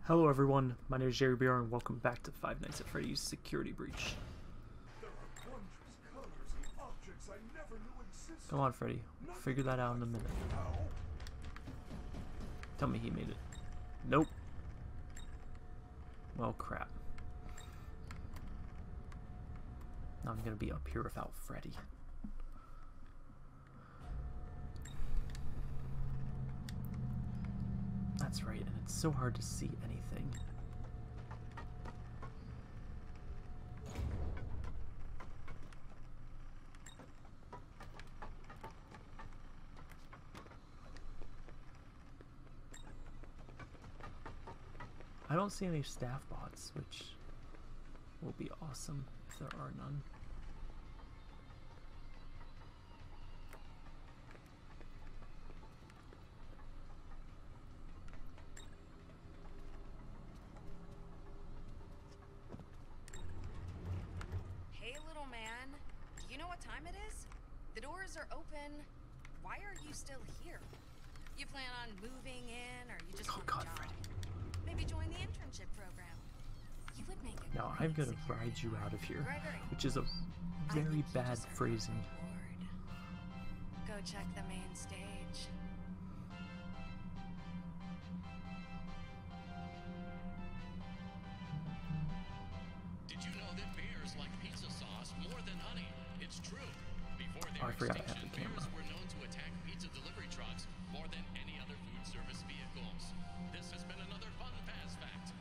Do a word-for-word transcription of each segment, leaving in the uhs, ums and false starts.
Hello everyone, my name is Yeagerbr and welcome back to Five Nights at Freddy's Security Breach. Come on Freddy, we'll figure that out in a minute. Tell me he made it. Nope. Well, crap. Now I'm gonna be up here without Freddy. That's right, and it's so hard to see anything. I don't see any staff bots, which will be awesome if there are none. Hey, little man. Do you know what time it is? The doors are open. Why are you still here? You plan on moving in, or you just Oh want God, a job? Freddy. Maybe join the internship program. You would make a Now great I'm gonna security ride you out of here, Gregory, which is a I very think you bad deserve a phrasing. reward. Go check the main stage. Did you know that bears like pizza sauce more than honey? It's true. Before Oh, their I forgot I have extinction, the camera. bears were known to attack pizza delivery trucks more than any other food service vehicles. This has been another fun Faz fact.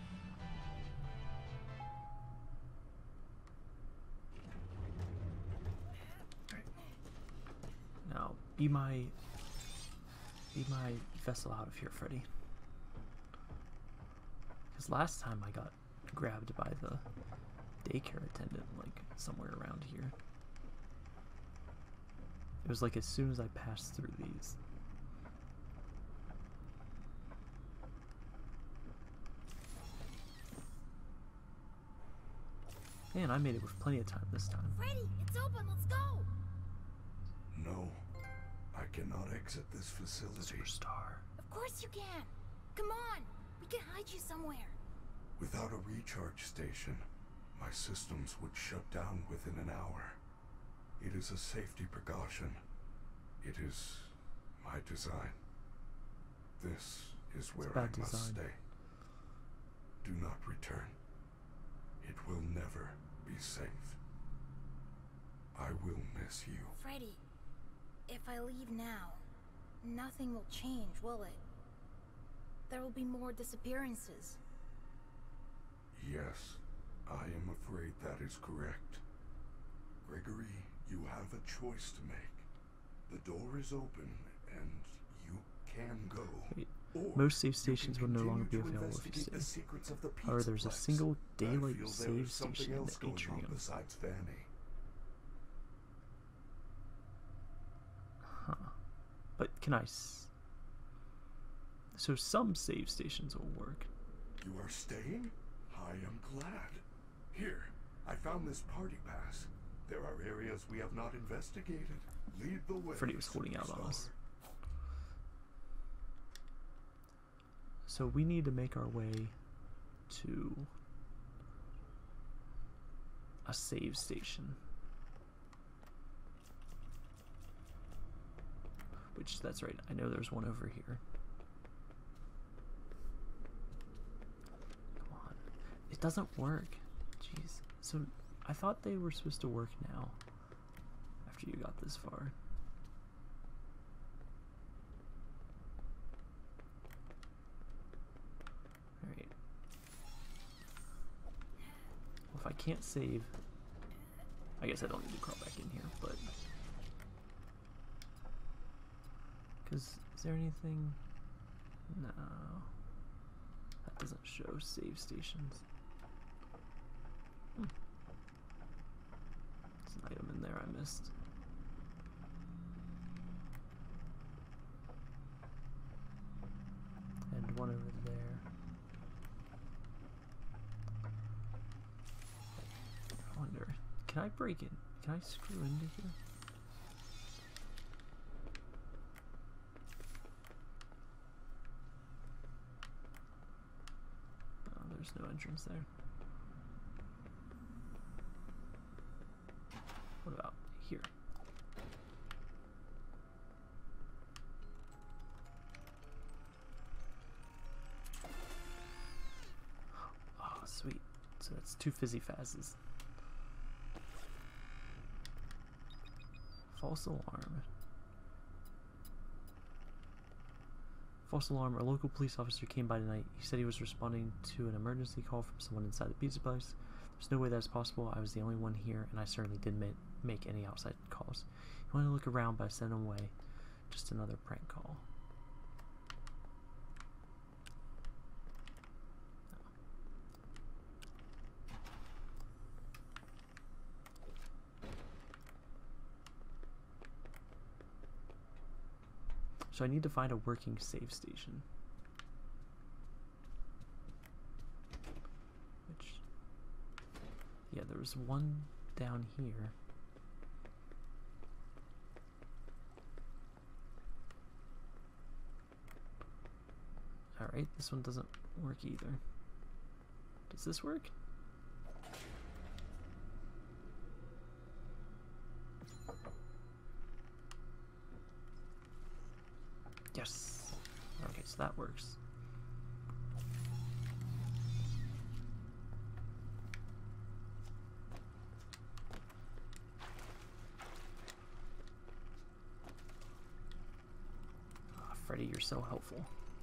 Now, be my, be my vessel out of here, Freddy. Because last time I got grabbed by the daycare attendant, like, somewhere around here. It was like as soon as I passed through these. Man, I made it with plenty of time this time. Freddy, it's open, let's go! No, I cannot exit this facility. Superstar. Of course you can! Come on! We can hide you somewhere! Without a recharge station, my systems would shut down within an hour. It is a safety precaution. It is my design. This is where I bad must design. stay. Do not return. It will never be safe. I will miss you. Freddy, if I leave now, nothing will change, will it? There will be more disappearances. Yes, I am afraid that is correct. Gregory, you have a choice to make. The door is open, and you can go. Wait, Or most save you stations can will no longer be continue to available if you investigate the save. secrets of the However, there's a Pizzaplex. single I daylight feel there save is something station in else the going on atrium. besides Fanny. Huh. But can I s- So some save stations will work. You are staying? I am glad. Here, I found this party pass. There are areas we have not investigated. Lead the way. Freddy was holding out on superstar. us. So we need to make our way to a save station. Which, that's right, I know there's one over here. Come on. It doesn't work. Jeez. So, I thought they were supposed to work now. After you got this far. Alright. Well, if I can't save, I guess I don't need to crawl back in here, but... Because, is there anything? No. That doesn't show save stations. Hmm. There's an item in there I missed. And one over there. I wonder, can I break it? Can I screw into here? there's no entrance there. What about here? Oh, sweet. So that's two fizzy fazzes. False alarm. False alarm. A local police officer came by tonight. He said he was responding to an emergency call from someone inside the pizza place. There's no way that's possible. I was the only one here, and I certainly didn't ma make any outside calls. He wanted to look around, but I sent him away. Just another prank call. So I need to find a working save station. Which, yeah, there was one down here. Alright, this one doesn't work either. Does this work? Yes. Okay, so that works. Oh, Freddy, you're so helpful.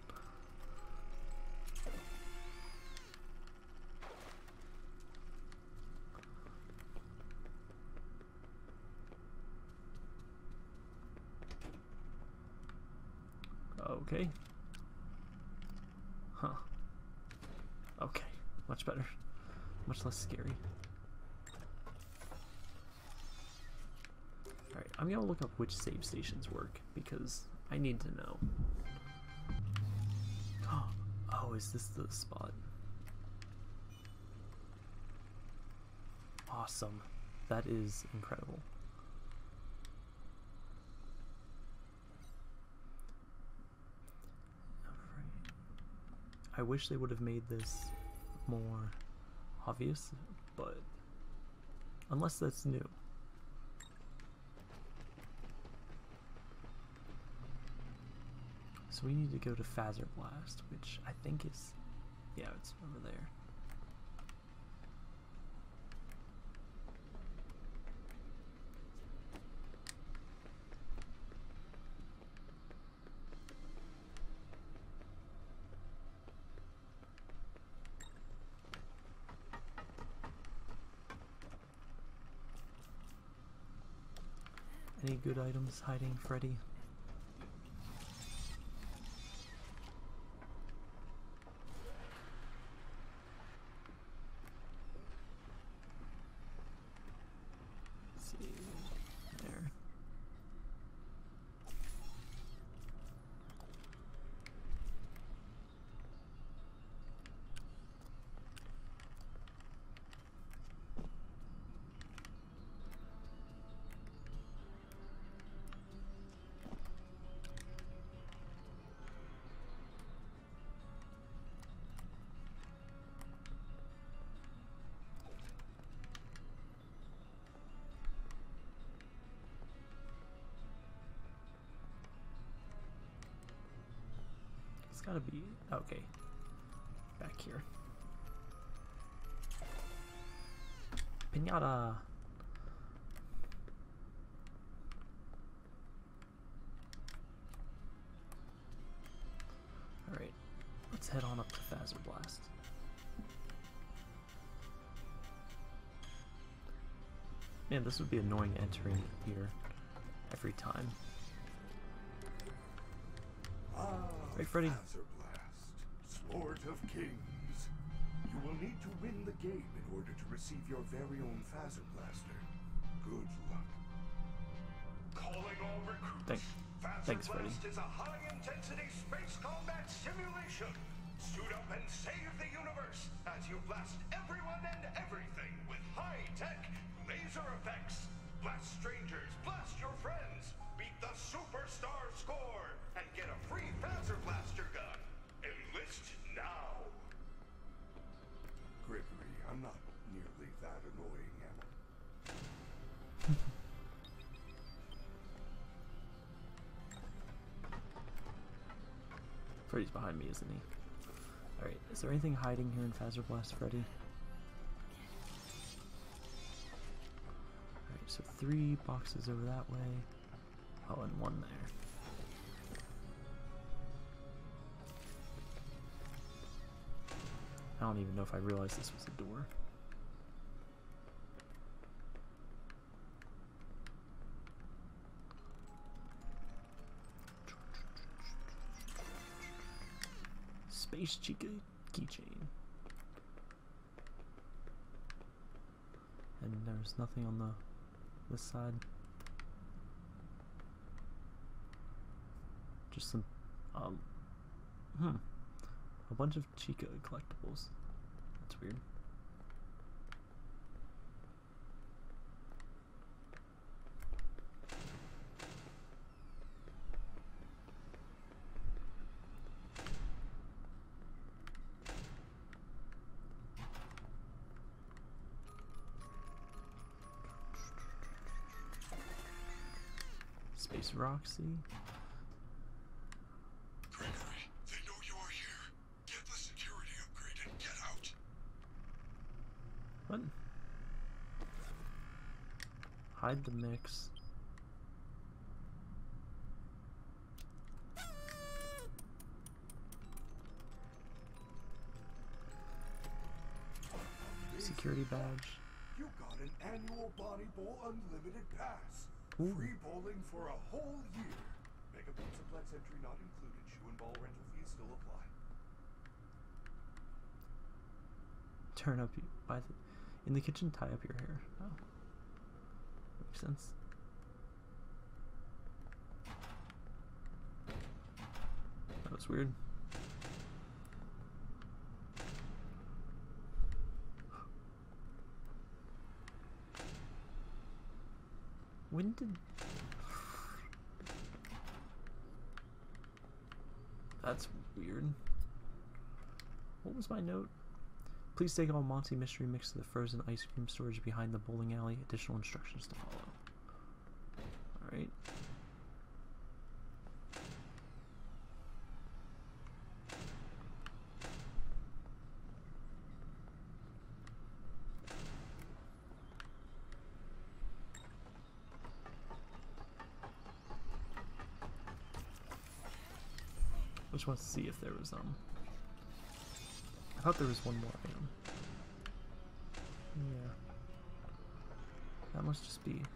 Okay. Huh. Okay. Much better. Much less scary. Alright, I'm gonna look up which save stations work, because I need to know. Oh, is this the spot? Awesome. That is incredible. I wish they would have made this more obvious, but unless that's new. So we need to go to Fazzer Blast, which I think is, yeah, it's over there. Any good items hiding, Freddy? Let's see. There. It's gotta be okay. Back here. Pinata. Alright, let's head on up to Fazzer Blast. Man, this would be annoying entering here every time. Right, Freddy. Fazzer Blast, Sport of Kings. You will need to win the game in order to receive your very own Fazzer Blaster. Good luck. Calling all recruits. Thanks. Thanks, Freddy. Blast is a high-intensity space combat simulation. Suit up and save the universe as you blast everyone and everything with high-tech laser effects. Blast strangers, blast your friends, beat the superstar score, and get a free Fazzer Blaster gun. Enlist now. Freddy's behind me, isn't he? Alright, is there anything hiding here in Phaser Blast, Freddy? Alright, so three boxes over that way. Oh, and one there. I don't even know if I realized this was a door. Space Chica keychain. And there's nothing on the this side. Just some um hmm. A bunch of Chica collectibles. That's weird. Space Roxy. Gregory, they know you are here. Get the security upgrade and get out. What? Hide the mix. Security badge. You got an annual Body Bowl Unlimited Pass. Ooh. Free bowling for a whole year. Mega Pizzaplex entry not included. Shoe and ball rental fees still apply. Turn up by the in the kitchen. Tie up your hair. Oh, makes sense. That was weird. When did... That's weird. What was my note? Please take all Monty Mystery Mix to the frozen ice cream storage behind the bowling alley. Additional instructions to follow. Alright. I just want to see if there was, um... I thought there was one more item. Yeah. That must just be...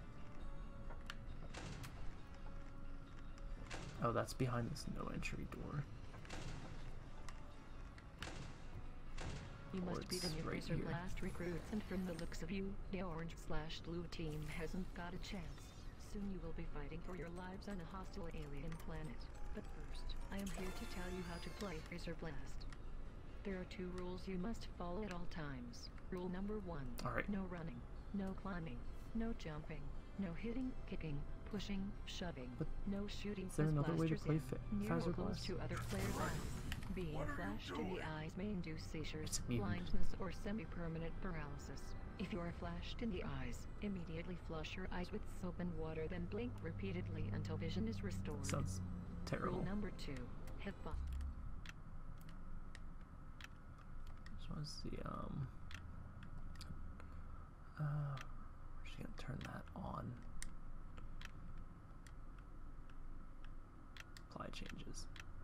Oh, that's behind this no-entry door. You Or must be the it's new right Razor here. Blast recruits, and from the looks of you, the orange slash blue team hasn't got a chance. Soon you will be fighting for your lives on a hostile alien planet. But first, I am here to tell you how to play Razor Blast. There are two rules you must follow at all times. Rule number one, All right. no running, no climbing, no jumping, no hitting, kicking, pushing, shoving, But no shooting is there with another way to blasters play in, fa- near or Phaser close Blast? to other players' eyes. Being What are you flashed in the doing? eyes may induce seizures, It's a mutant. blindness, or semi-permanent paralysis. If you are flashed in the eyes, immediately flush your eyes with soap and water, then blink repeatedly until vision is restored. Sounds terrible. Rule number two, hit bump. Just want to see, um... Uh, we're just gonna turn that on. Apply changes.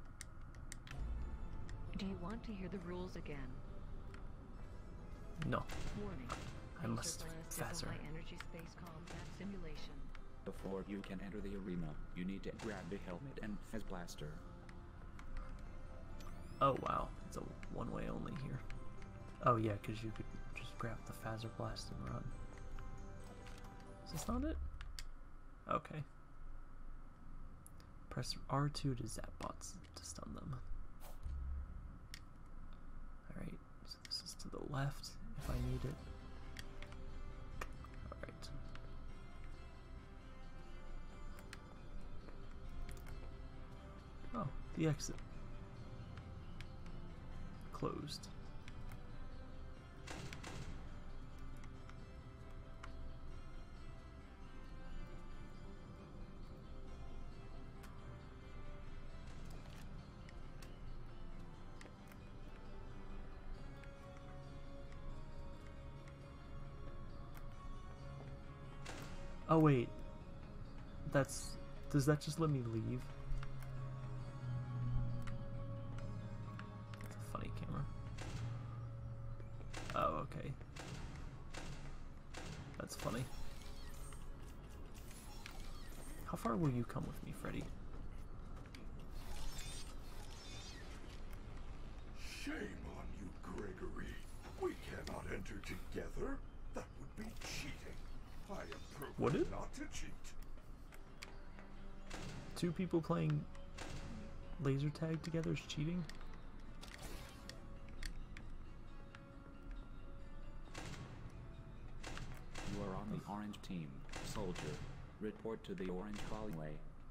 Do you want to hear the rules again? No. Warning. I Razor must Blast is faster. a high-energy space combat simulation. Before you can enter the arena, you need to grab the helmet and Fez Blaster. Oh wow, it's a one-way only here. Oh yeah, because you could just grab the Phaser Blast and run. Is this not it? Okay. Press R two to zap bots to stun them. Alright, so this is to the left if I need it. Alright. Oh, the exit. Closed. Oh wait. That's... Does that just let me leave? That's a funny camera. Oh, okay. That's funny. How far will you come with me, Freddy? Shame on you, Gregory. We cannot enter together. That would be cheating. I am Would programmed it? not to cheat. Two people playing laser tag together is cheating? You are on the orange team, soldier. Report to the orange hallway.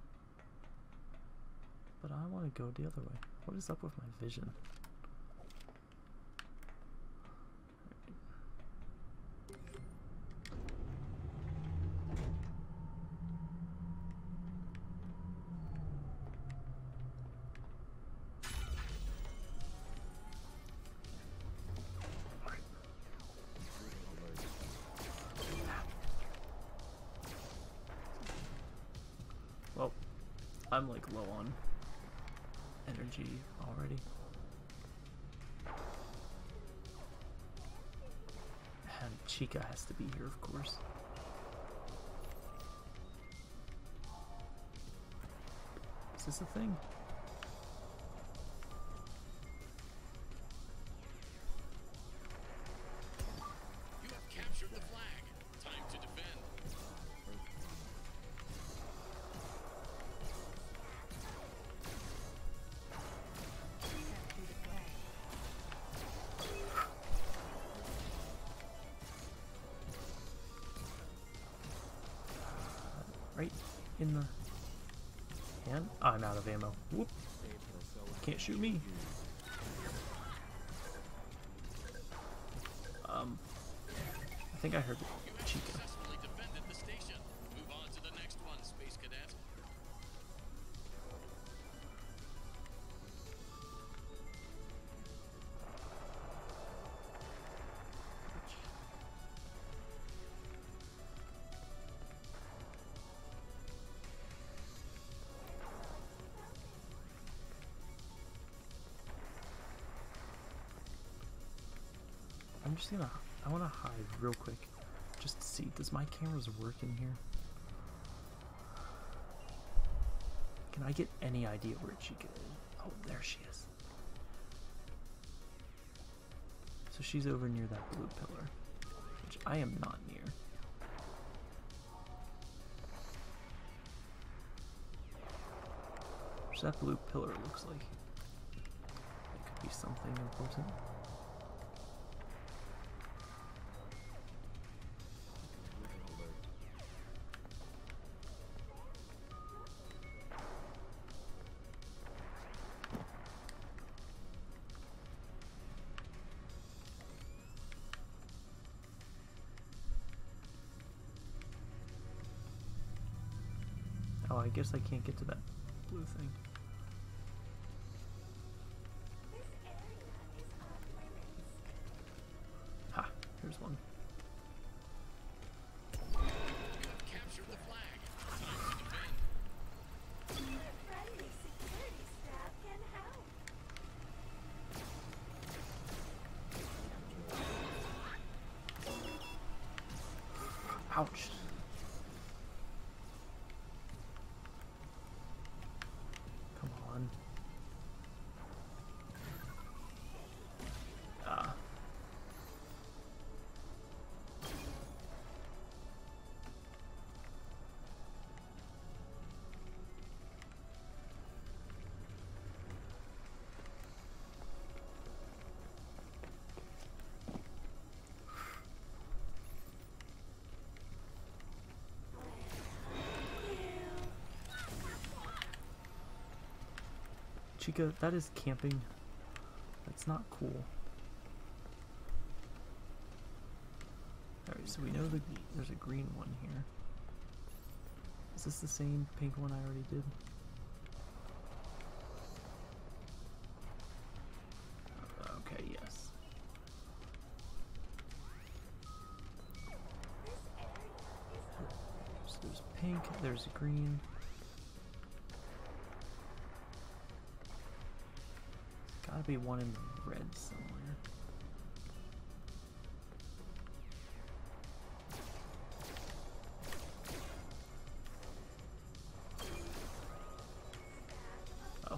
But I want to go the other way. What is up with my vision? Well, I'm like low on energy already. And Chica has to be here, of course. Is this a thing? You have captured the flag. Time to defend. Right in the hand? Oh, I'm out of ammo. Whoop. Can't shoot me. Um, I think I heard You have Chica. successfully defended the station. Move on to the next one, Space Cadet. I'm just gonna, I wanna hide real quick, just to see, does my cameras work in here? Can I get any idea where Chica is? Oh, there she is. So she's over near that blue pillar, which I am not near. Which that blue pillar looks like. It could be something important. Oh, I guess I can't get to that blue thing. Ha, here's one. You have captured the flag. Time to defend. Friendly security staff can help. Ouch. Come on. Ah. Chica, that is camping. That's not cool. Alright, so we know that there's a green one here. Is this the same pink one I already did? Okay, yes. pink, there's a green. Gotta be one in red somewhere. Oh.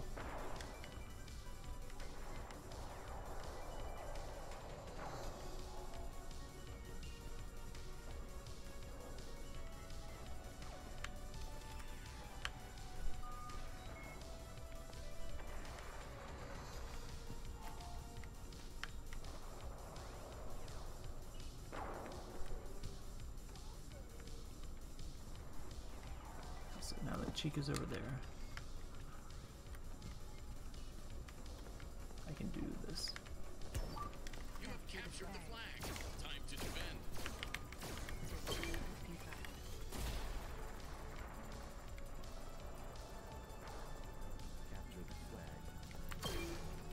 So now that Chica's over there, I can do this. You have captured the flag. Time to defend. Capture the flag.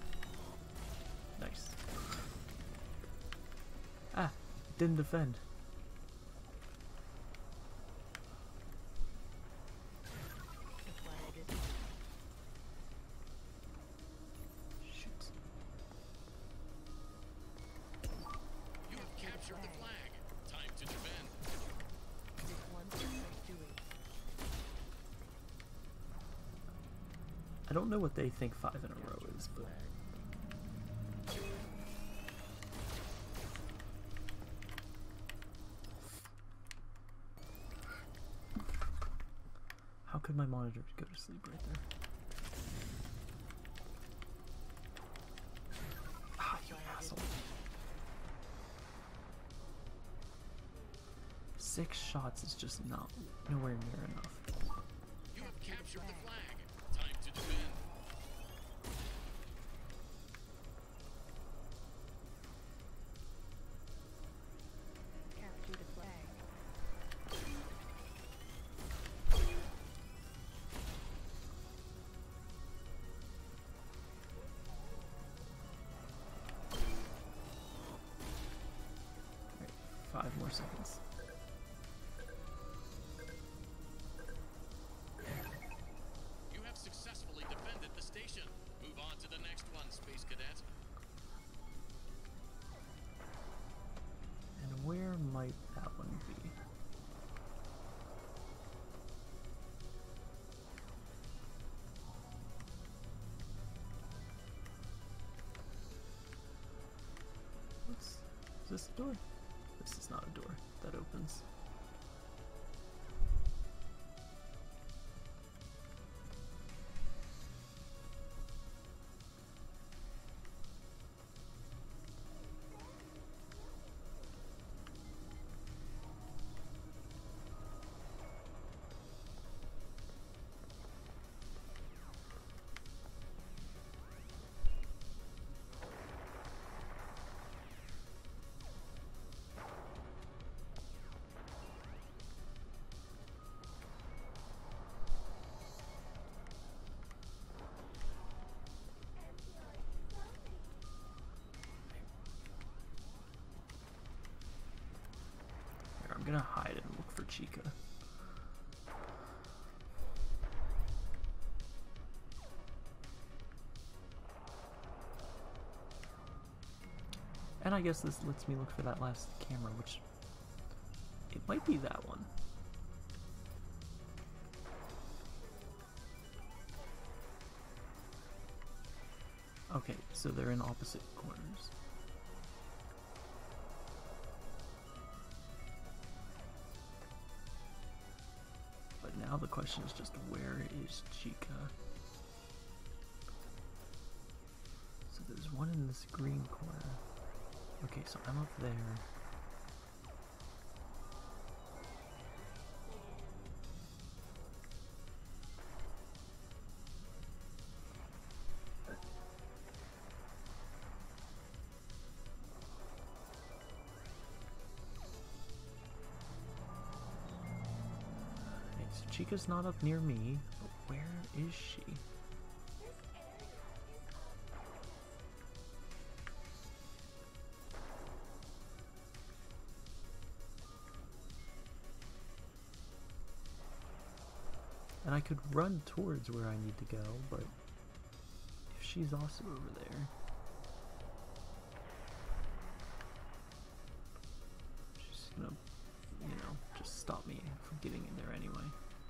Nice. Ah, didn't defend. Shoot. You have captured the flag. Time to defend. I don't know what they think five in a row is, but how could my monitor go to sleep right there? Ah, you asshole. Six shots is just not nowhere near enough. You have captured the flag. Time to defend. Capture the flag. Five more seconds. You have successfully defended the station. Move on to the next one, Space Cadet. And where might that one be? What's, is this a door? This is not a door that opens. Here, I'm gonna hide and look for Chica. And I guess this lets me look for that last camera, which it might be that one. Okay, so they're in opposite corners. But now the question is just, where is Chica? So there's one in this green corner. Okay, so I'm up there. Okay, so Chica's not up near me, but where is she? And I could run towards where I need to go, but if she's also over there, she's gonna, you know, just stop me from getting in there anyway.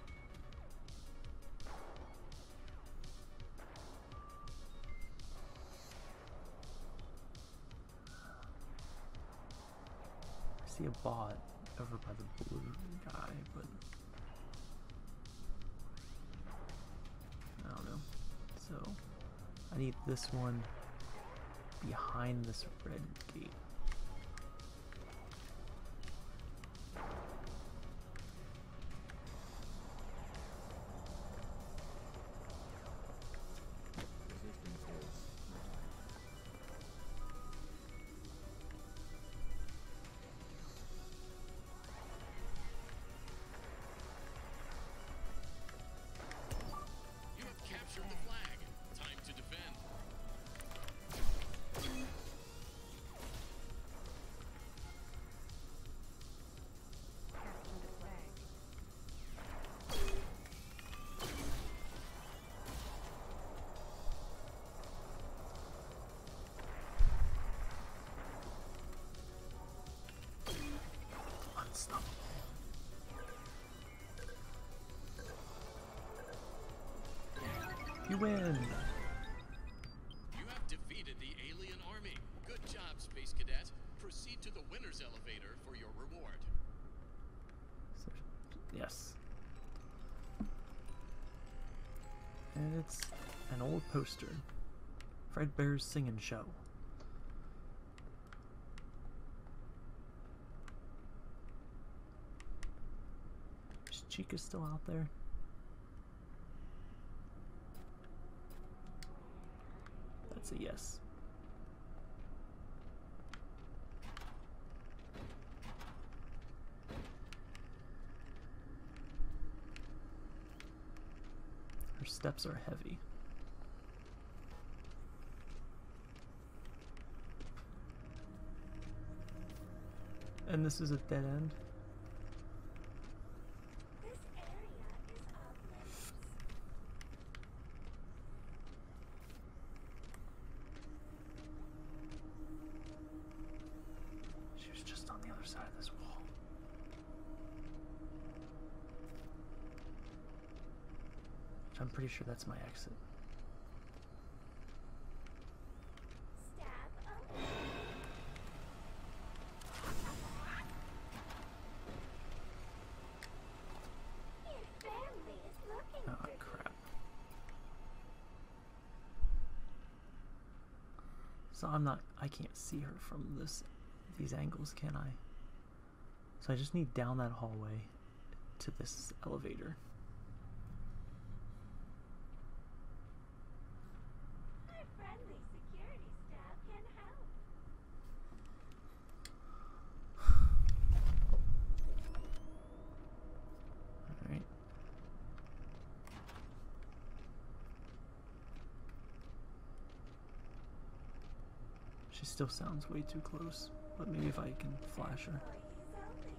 I see a bot over by the blue guy, but I don't know. So I need this one behind this red gate. You win! You have defeated the alien army. Good job, Space Cadet. Proceed to the winner's elevator for your reward. So, yes. And it's an old poster. Fredbear's Singing Show. Is Chica still out there? That's a yes. Her steps are heavy. And this is a dead end. This area is off limits. She was just on the other side of this wall. Which I'm pretty sure that's my exit. Stab only. Your family is looking Oh for you. crap. So I'm not, I can't see her from this, these angles, can I? So I just need down that hallway to this elevator. Our friendly security staff can help. Alright. She still sounds way too close, but maybe if I can flash her. Employees only.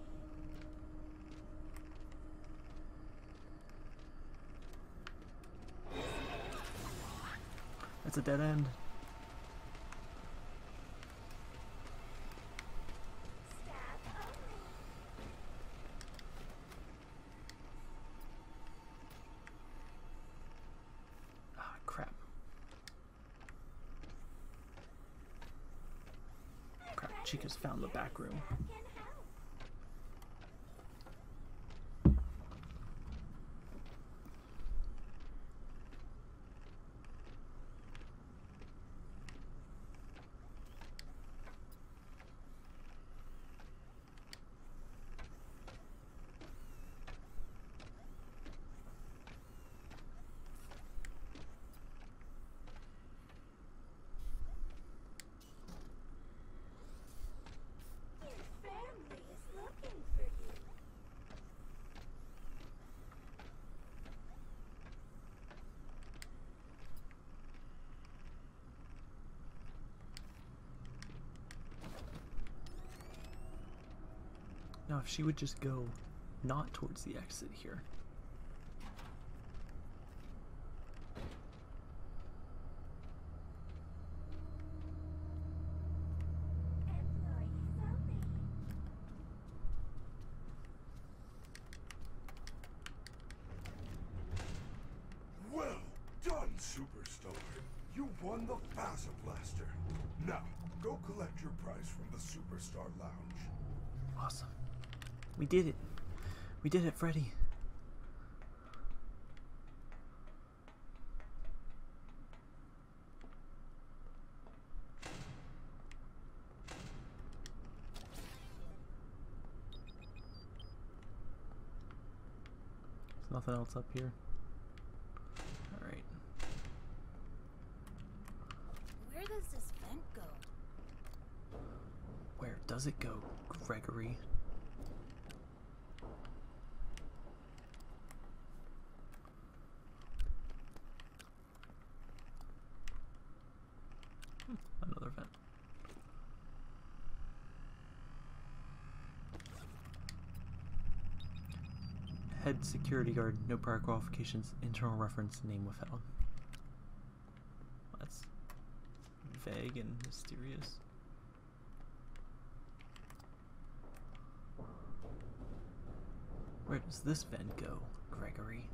That's a dead end. Stab only. Ah, crap. Crap, Chica's found the back room. Staff can help. Your family is looking for you. Now if she would just go not towards the exit here. won the Phaser Blaster. Now, go collect your prize from the Superstar Lounge. Awesome. We did it. We did it, Freddy. There's nothing else up here. Alright. Where does this vent go? Where does it go, Gregory? Hmm, another vent. Head security guard, no prior qualifications, internal reference, name withheld. That's vague and mysterious. Where does this vent go, Gregory?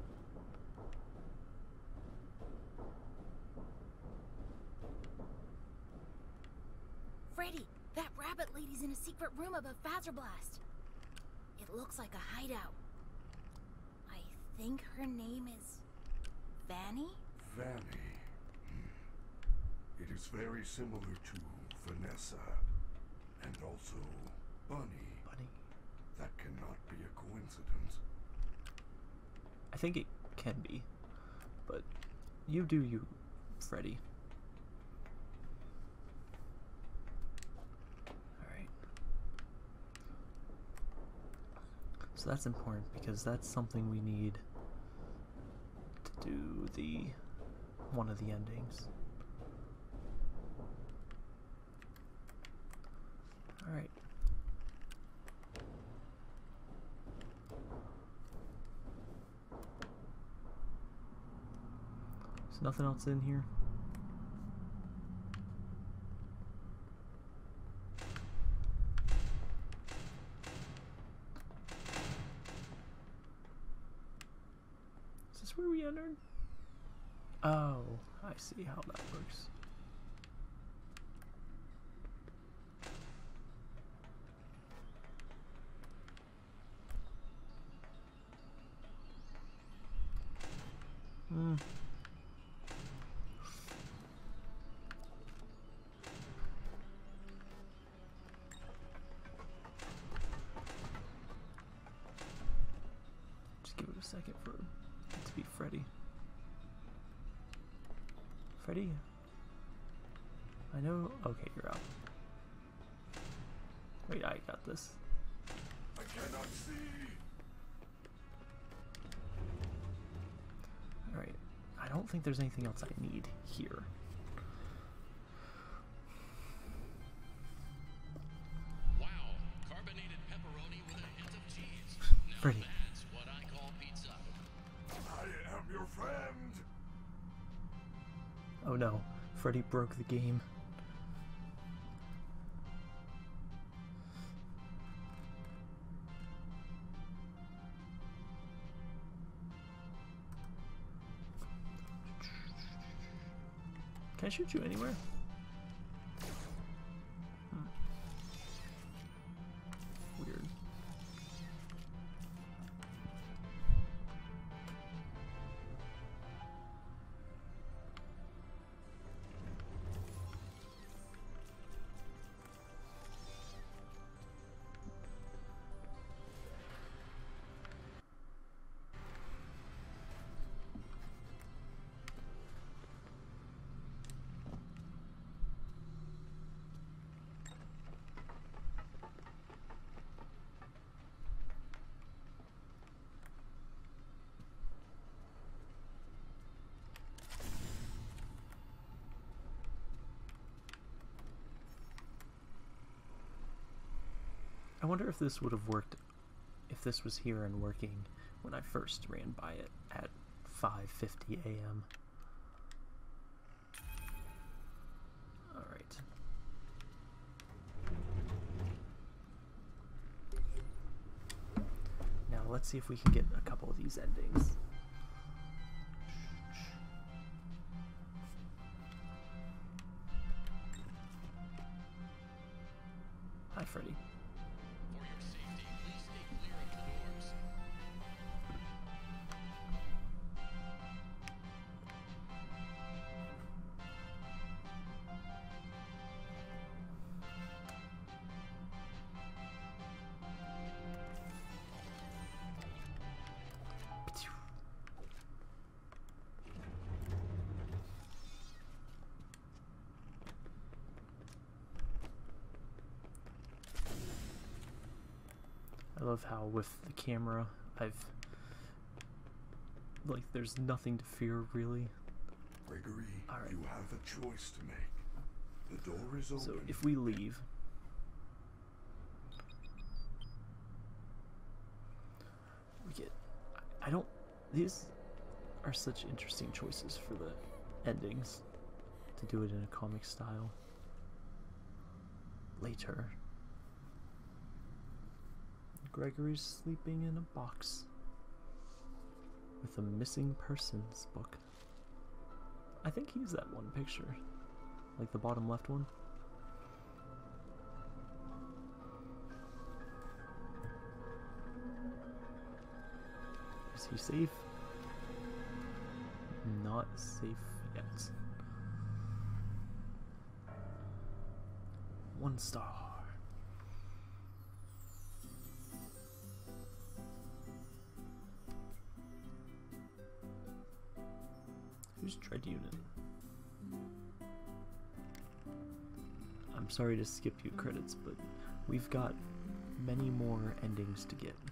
Freddy, that rabbit lady's in a secret room above Phaser Blast. It looks like a hideout. I think her name is Vanny? Vanny. Hmm. It is very similar to Vanessa. And also Bunny. Bunny. That cannot be a coincidence. I think it can be, but you do you, Freddy. Alright. So that's important because that's something we need to do the one of the endings. Alright. There's nothing else in here. Is this where we entered? Oh, I see how that works. Hmm. Just give it a second for it to be Freddy. Freddy? I know. Okay, you're out. Wait, I got this. I cannot see. Alright. I don't think there's anything else I need here. Wow, carbonated pepperoni with a hint of cheese. Now Freddy. that's what I call pizza. I am your friend. Oh no. Freddy broke the game. Can I shoot you anywhere? Hmm. Weird. I wonder if this would have worked if this was here and working when I first ran by it at five fifty a m Alright. Now let's see if we can get a couple of these endings. Hi, Freddy. For your safety, please stay clear of the doors. I love how with the camera, I've, like, there's nothing to fear, really. Gregory, Alright. you have a choice to make. The door is open. So if we leave, we get, I don't, these are such interesting choices for the endings, to do it in a comic style. Later. Gregory's sleeping in a box with a missing persons book. I think he's that one picture, like the bottom left one. Is he safe? Not safe yet. One star. Who's Dread Unit? I'm sorry to skip you credits, but we've got many more endings to get.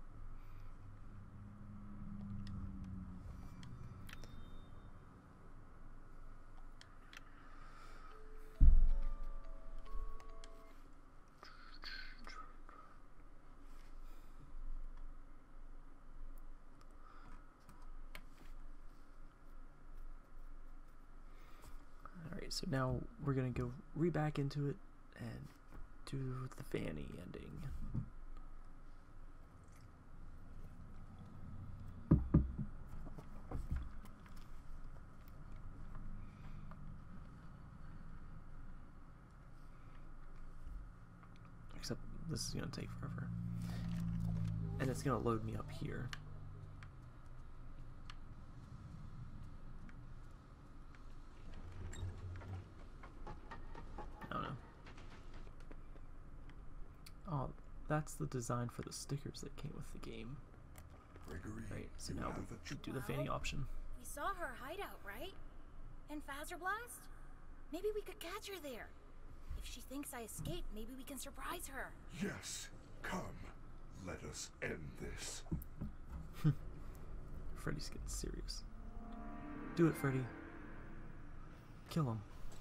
So now we're gonna go re back into it and do the Fanny ending. Except this is gonna take forever. And it's gonna load me up here. Oh, that's the design for the stickers that came with the game. Gregory, right, so you now have we a do the Fanny option. We saw her hideout, right? In Fazerblast? Maybe we could catch her there. If she thinks I escaped, maybe we can surprise her. Yes, come. Let us end this. Freddy's getting serious. Do it, Freddy. Kill him.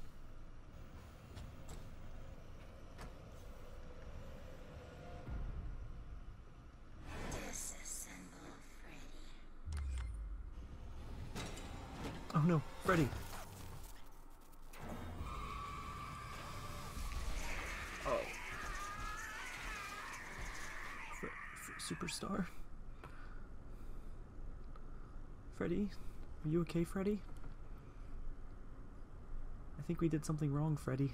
Oh no, Freddy! Oh. Fre Fre Superstar? Freddy? Are you okay, Freddy? I think we did something wrong, Freddy.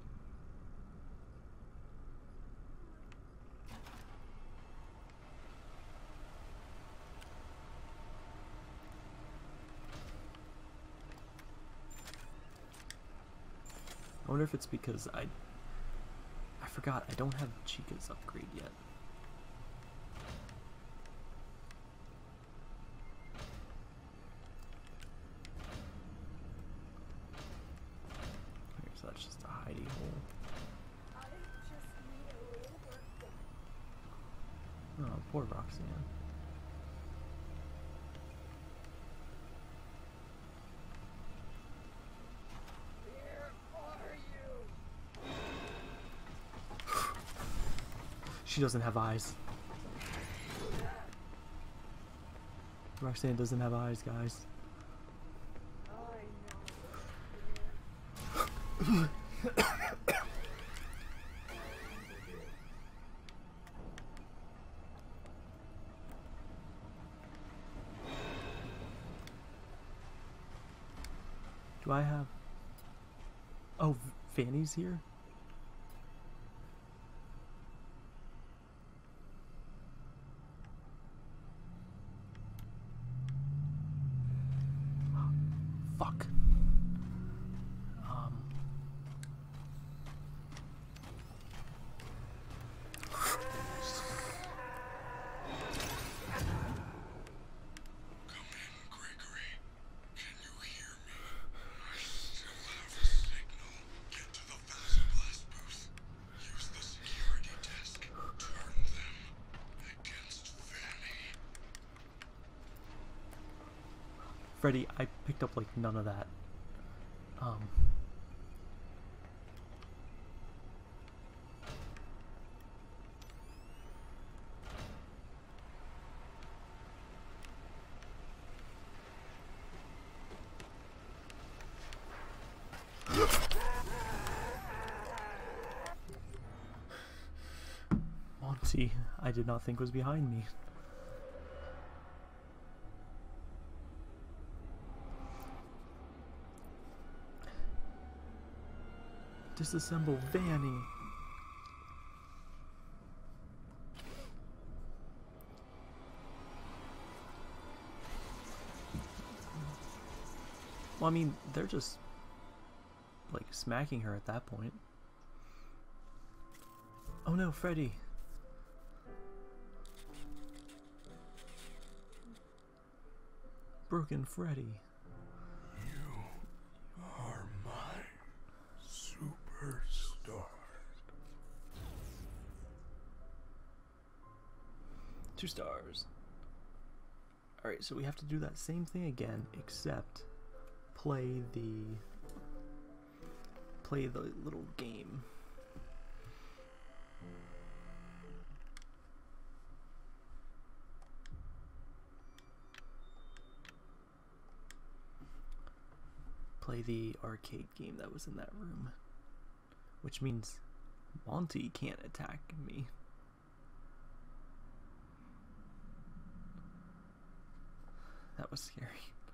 I wonder if it's because I I forgot I don't have Chica's upgrade yet. Okay, so that's just a hidey hole. Oh, poor Roxanne. She doesn't have eyes. Roxanne doesn't have eyes, guys. Do I have... Oh, Fanny's here? fuck. Um. Come in, Gregory. Can you hear me? I still have a signal. Get to the Vasoblast booth. Use the security desk. Turn them against Fanny. Freddy, I picked up like none of that. Um. Monty, I did not think was behind me. Disassemble Vanny. Well, I mean, they're just like smacking her at that point. Oh no, Freddy. Broken Freddy. You are my superstar. Two stars. Alright, so we have to do that same thing again, except play the play the little game. Play the arcade game that was in that room. Which means Monty can't attack me. That was scary.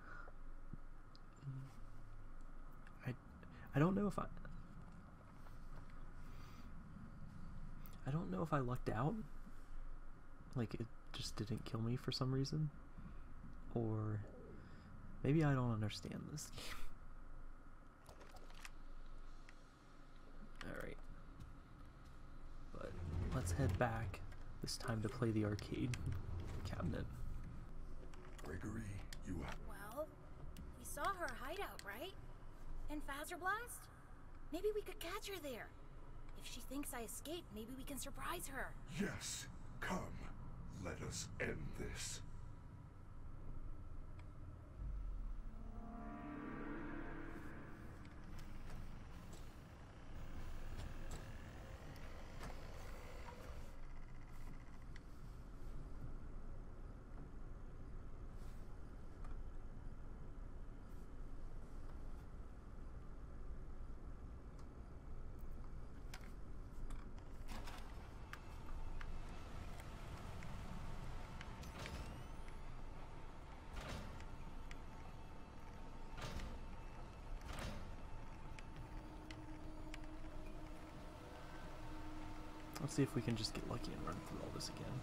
I I don't know if I I don't know if I lucked out. Like it just didn't kill me for some reason. Or maybe I don't understand this game. Alright. But let's head back. This time to play the arcade cabinet. Gregory, you have... Well, we saw her hideout, right? In Fazerblast? Maybe we could catch her there. If she thinks I escaped, maybe we can surprise her. Yes, come. Let us end this. Let's see if we can just get lucky and run through all this again.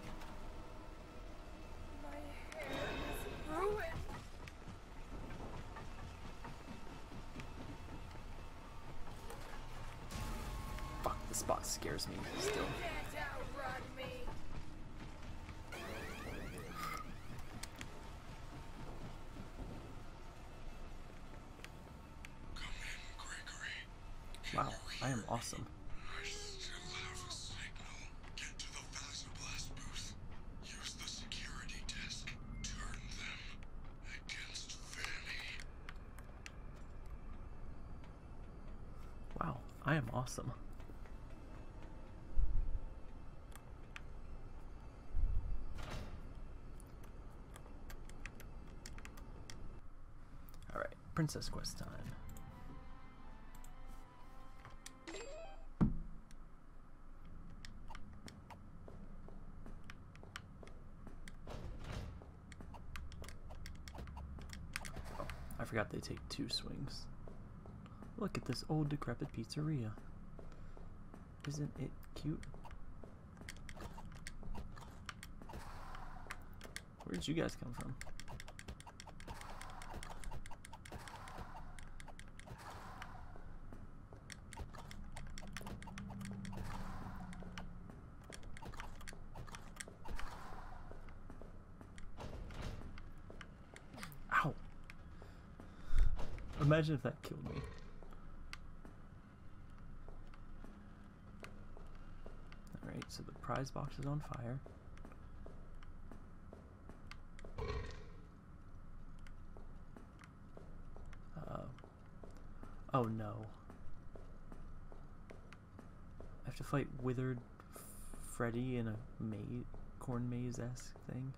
My hair is ruined. Fuck, the spot scares me still. Can't outrun me. Come in, Gregory. Wow, I am awesome. I still have a signal. Get to the Vasoblast booth. Use the security desk. Turn them against Fanny. Wow, I am awesome. Alright, Princess Quest time. Oh, I forgot they take two swings. Look at this old decrepit pizzeria. Isn't it cute? Where did you guys come from? Imagine if that killed me. Alright, so the prize box is on fire. Uh, oh no. I have to fight Withered Freddy in a maze, corn maze-esque thing.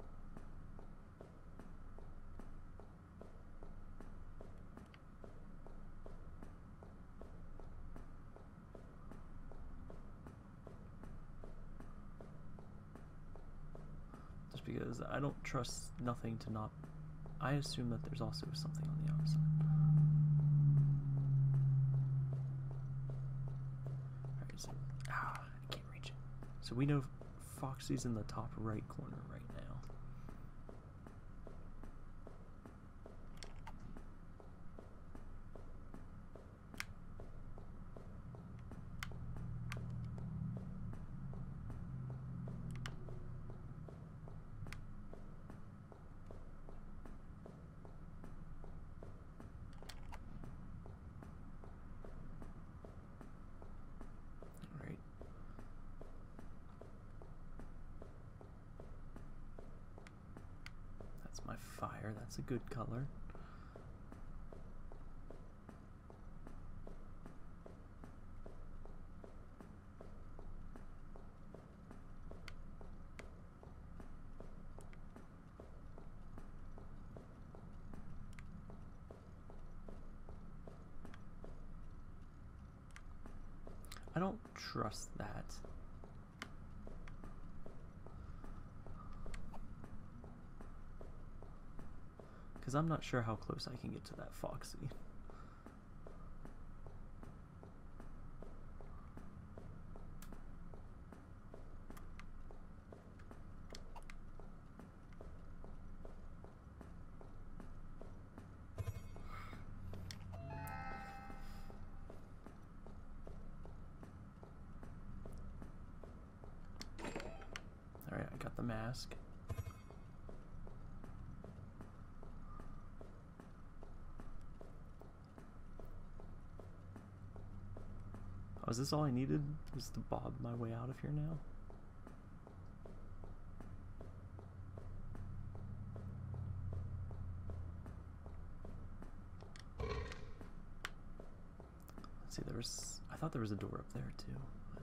Just because I don't trust nothing to not... I assume that there's also something on the outside. Alright, so... Ah, I can't reach it. So we know Foxy's in the top right corner right now. My fire, that's a good color. I don't trust that. Because I'm not sure how close I can get to that Foxy. Alright, I got the mask. Oh, is this all I needed? Was to bob my way out of here now? Let's see, there was... I thought there was a door up there, too.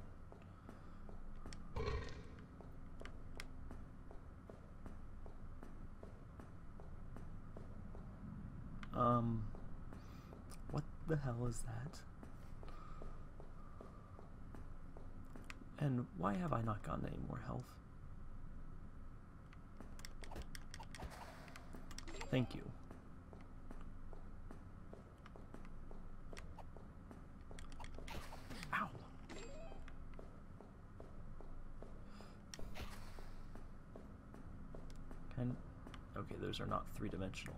But... Um... What the hell is that? And why have I not gotten any more health? Thank you. Ow! Can... Okay, those are not three-dimensional.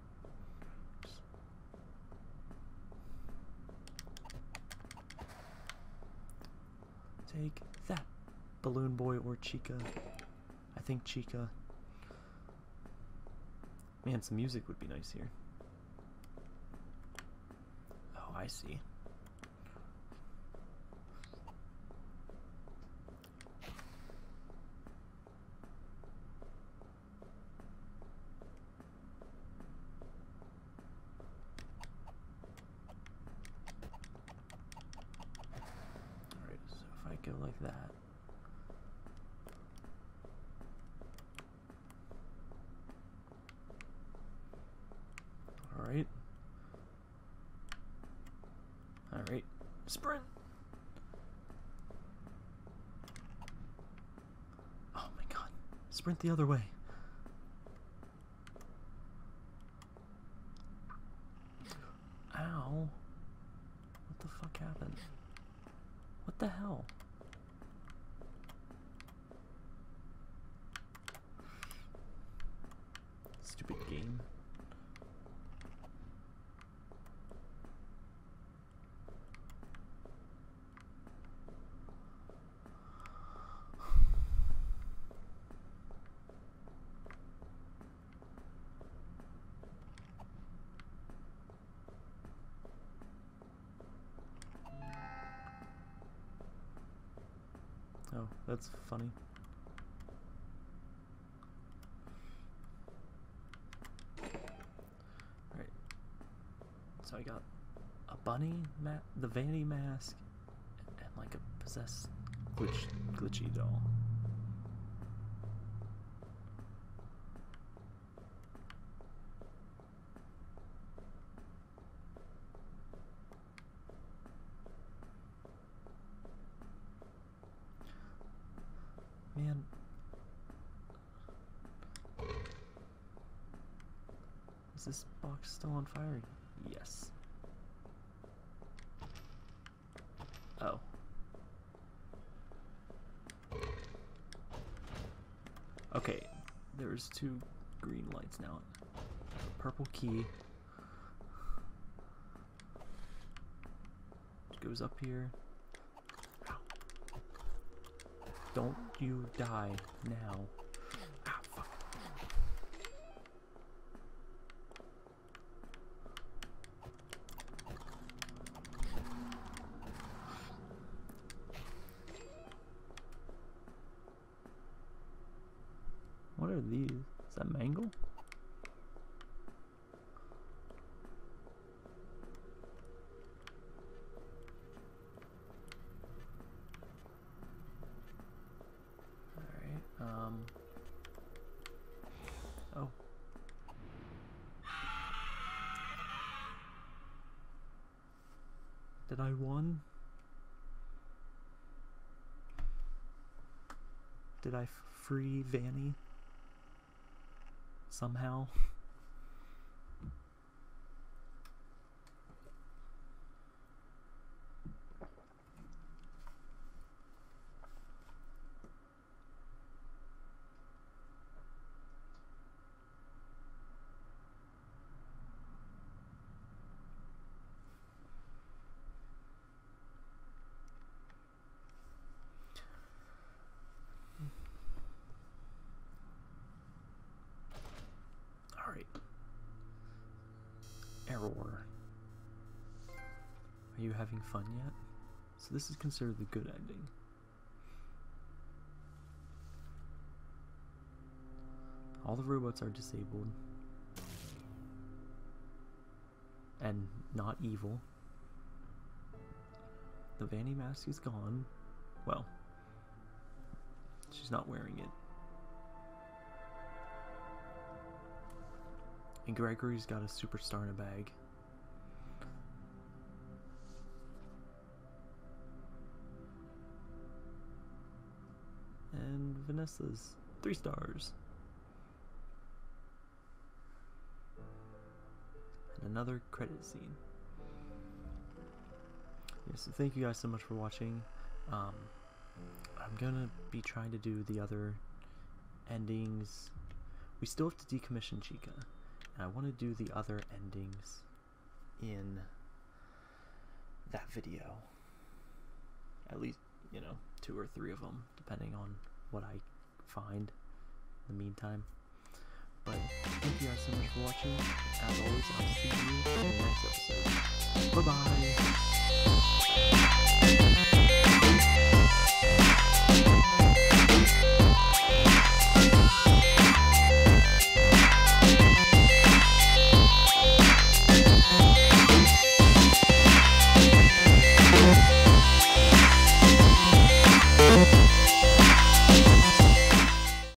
Take that, Balloon Boy or Chica. I think Chica. Man, some music would be nice here. Oh, I see. Go like that. All right. All right. Sprint. Oh my God. Sprint the other way. Ow. What the fuck happened? What the hell? Stupid game. Oh, that's funny. Alright. So I got a bunny, ma the vanity mask, and like a possessed glitch glitchy doll. Man. Is this box still on fire? Yes. Oh. Okay, there's two green lights now. A purple key. Goes up here. Don't you die now. Ah, fuck. What are these? Is that mango? Um. Oh. Did I won? Did I free Vanny? Somehow? Alright. Error. Are you having fun yet? So this is considered the good ending. All the robots are disabled. And not evil. The Vanny mask is gone. Well, she's not wearing it. And Gregory's got a superstar in a bag. And Vanessa's three stars. And another credit scene. Yeah, so thank you guys so much for watching. Um, I'm gonna be trying to do the other endings. We still have to decommission Chica. And I want to do the other endings in that video. At least, you know, two or three of them, depending on what I find in the meantime. But thank you guys so much for watching. As always, I'll see you in the next episode. Bye-bye!